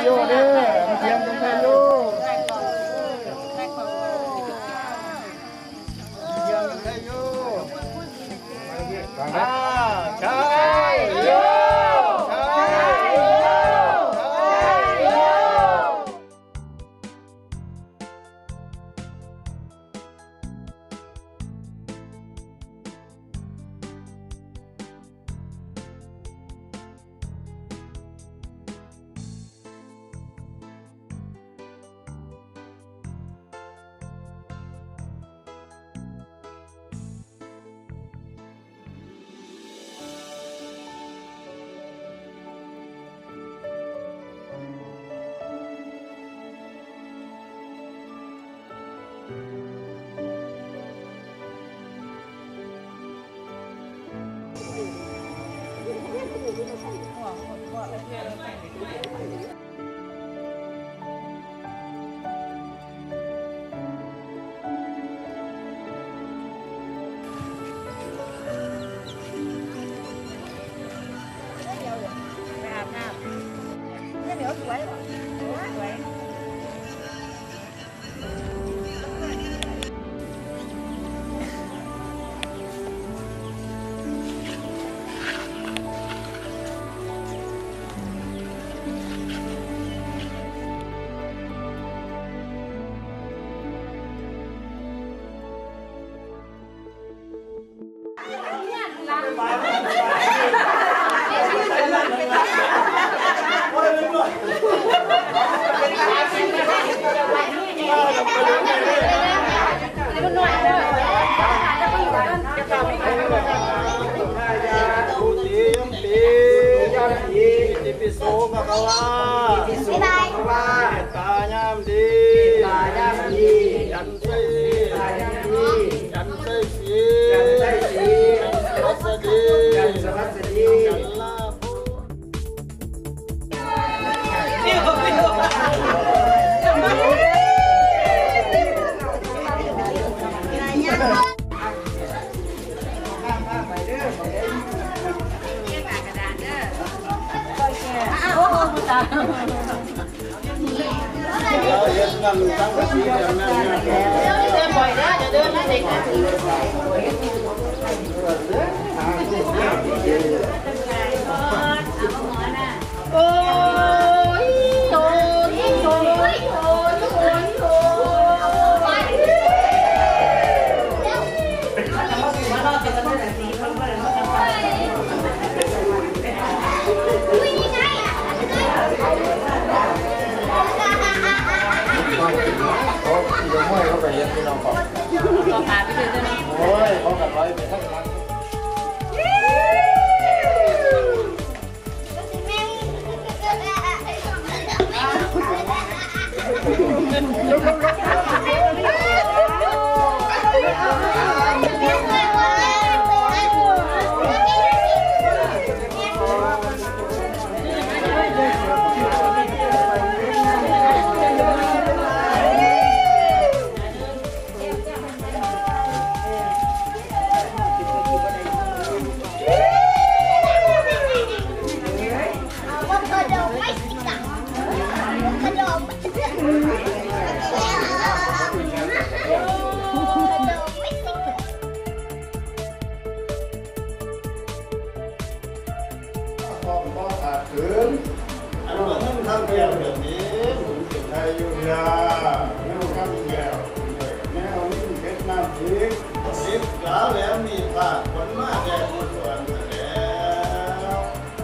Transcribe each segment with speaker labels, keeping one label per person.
Speaker 1: โยเด้อเทียมต้องไทยโยใช่โยปิโสภะคะวะปิโสภะคะวะตายามดีตายามดียันไสยันไสสียันไสสียันสวัสดียันสวัสดียันลาภเราเห็นกันตั้งแต่ปีนั้นนะเดินบ่อยนะจะเดินนะเด็กนะโอ้ยโตยิ่งโตเขาไปยังที่เราบอกเราหาไปเลยนะโอ้ยเขากับร้อยไปทั้งนั้นทำเดียวแบบนี้หมุนสุดท้ายอยู่ยาแนวข้ามแก้วแนวนิ่งเพชรน้ำพริกสิบกาแล้วมีปากคนมากแก่คนส่วนแล้ว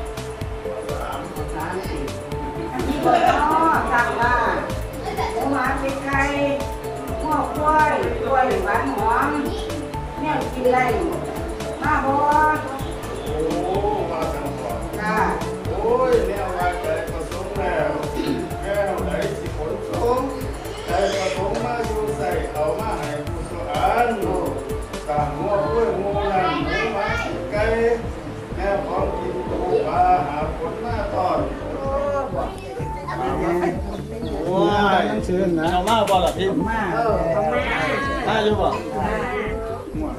Speaker 1: 3
Speaker 2: มีเบอร์อ้อสั่งว่าหมาเป็นไก่หัวกล้วยหวานหอมแนวกินไรมาบ่
Speaker 1: โอ้มาสั่งก่อน
Speaker 2: จ้า
Speaker 1: โอ้ยแนวว่าใจประสงค์แล้วแก้วไหนสิผลสงใจประสงค์มาอยู่ใส่เอามาให้ผู้สานตามหัวกล้วยงูนั่นหมูหมาไก่แนวของกินปูปลาหาผลมาตอนโอ้ยชื่นนะเอามาบ่ล่ะพี่
Speaker 2: มา
Speaker 1: มาอยู่บ่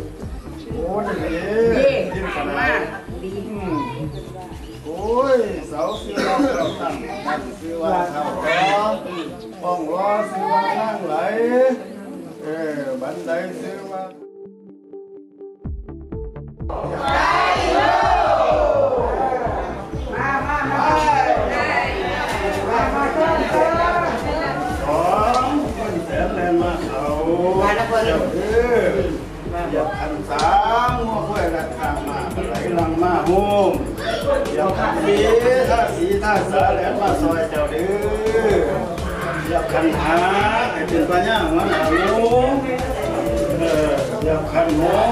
Speaker 1: โอ้ยดีดีกันมากดีโอ้ยสาเขาซื้อเราเราตั้งนั่นซื้อว่าเขาป้องล้อซื้อว่านั่งไหลบันไดซื้อว่าอย่าขันสามหัวห้วยระคางมาไหลลังมาโฮมอย่าขันสีท่าสีท่าสาแหลมมาซอยเจ้าดื้ออย่าขันหาให้เป็นปัญญาหัวหนูอย่าขันหมู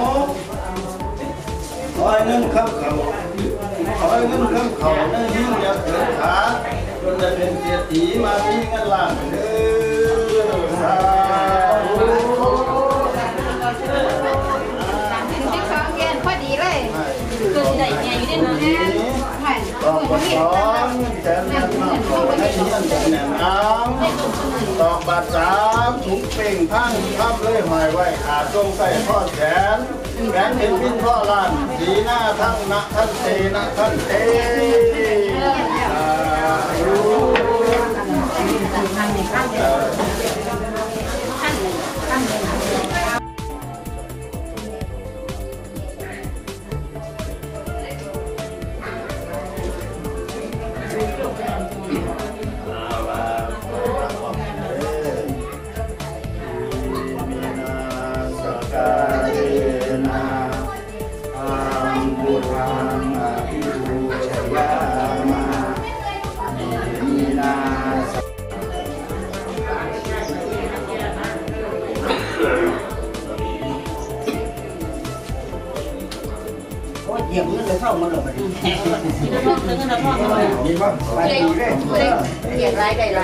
Speaker 1: คอยเงินข้ามเขาคอยเงินข้ามเขาในหิ้งอย่าเกิดขาจนจะเป็นเศรษฐีมามีเงินล้านเด้อสาธุ
Speaker 3: คือใหญ่ใหญ่อยู่ในนู้นใช่ต้องคนที่
Speaker 1: แต่เงินมากให้เงินแต่แหน่น้ำตอกบาทสามถุงเป่งพังทับเลยหอยไว้ขาทรงใส่ข้อแขนแขนเป็นพินข้อล้านสีหน้าทั้งนักท่านเตนะท่านเต
Speaker 2: เหยียบมันจะเข้ามาหลบไปดิมีบ้างไปดีเลยเหยียบไรได้ไร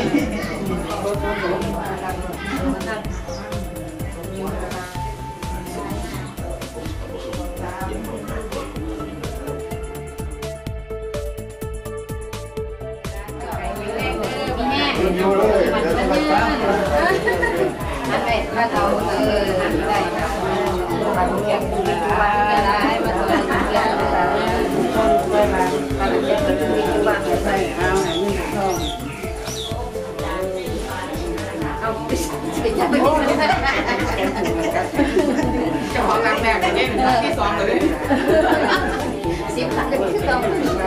Speaker 1: อยู่เลยเดี๋ยวจะมาตั้ง
Speaker 3: หันไปมาเอาหันไปมาเก็บมาได้มาตัวเก็บคนไปมาเก็บมาที่บ้านไปเอาไหนนี่ท้องเอาไปจับไปกินเจ้าของร้านแม่ก็ยังที่สองเลยสิบพันจะขึ้นต่อ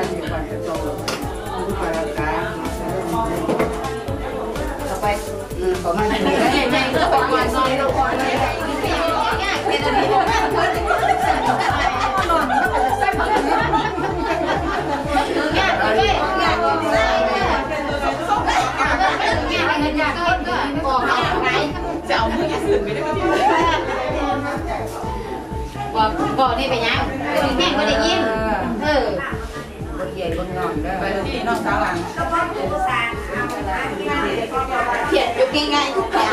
Speaker 3: ไปประมาณนี้ใหญ่ๆก็ประมาณนี้เราพอเลยเป็นอะไรที่น่าเพื่อนนอนใส่ผักงานงานเลยงานใส่เนี่ยงานก็บอกเอาไงจะเอามือสื่อไปได้ไหมบอกนี่ไปยังแม่ก็ได้ยินบนใหญ่บนงอนไปที่น้องสาวหลังเขียนอยู่ยังไงทุกอย่าง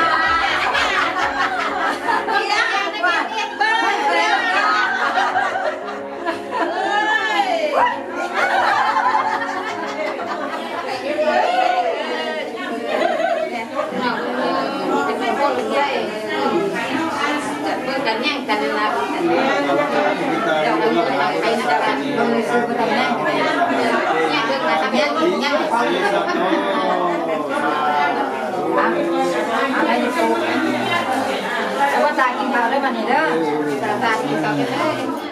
Speaker 3: นี่นะว่าเรียกบ้านแล้วเป็นคนใหญ่จัดเพื่อกันแย่งกันนะเดี๋ยวเราไปนะกันเราเลยซื้อมาทำแย่งกันแย่งเรื่องอะไรทำแย่งแย่งของอะไรจะโตแต่ว่าตากินเปล่าได้มาเนี่ยเด้อตากินเปล่าได้